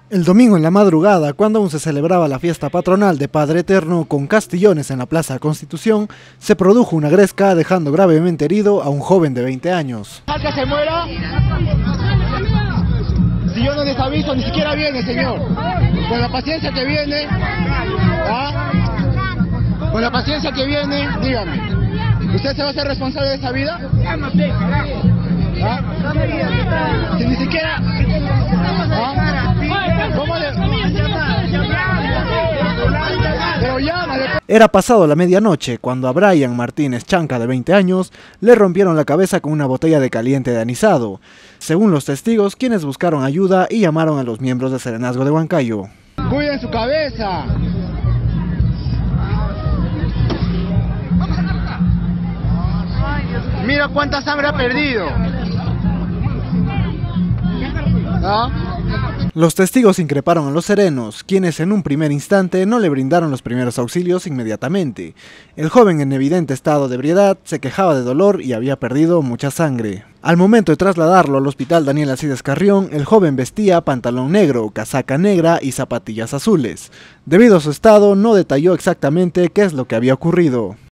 El domingo en la madrugada, cuando aún se celebraba la fiesta patronal de Padre Eterno con castillones en la Plaza Constitución, se produjo una gresca dejando gravemente herido a un joven de 20 años. ¿Que se muera? Si yo no les aviso, ni siquiera viene, señor. Con la paciencia que viene, con la paciencia que viene, dígame, ¿usted se va a hacer responsable de esa vida? Si ni siquiera... Era pasado la medianoche cuando a Brian Martínez Chanca, de 20 años, le rompieron la cabeza con una botella de caliente de anisado, según los testigos, quienes buscaron ayuda y llamaron a los miembros del Serenazgo de Huancayo. ¡Cuiden su cabeza! Mira cuánta sangre ha perdido. Los testigos increparon a los serenos, quienes en un primer instante no le brindaron los primeros auxilios inmediatamente. El joven, en evidente estado de ebriedad, se quejaba de dolor y había perdido mucha sangre. Al momento de trasladarlo al hospital Daniel Alcides Carrión, el joven vestía pantalón negro, casaca negra y zapatillas azules. Debido a su estado, no detalló exactamente qué es lo que había ocurrido.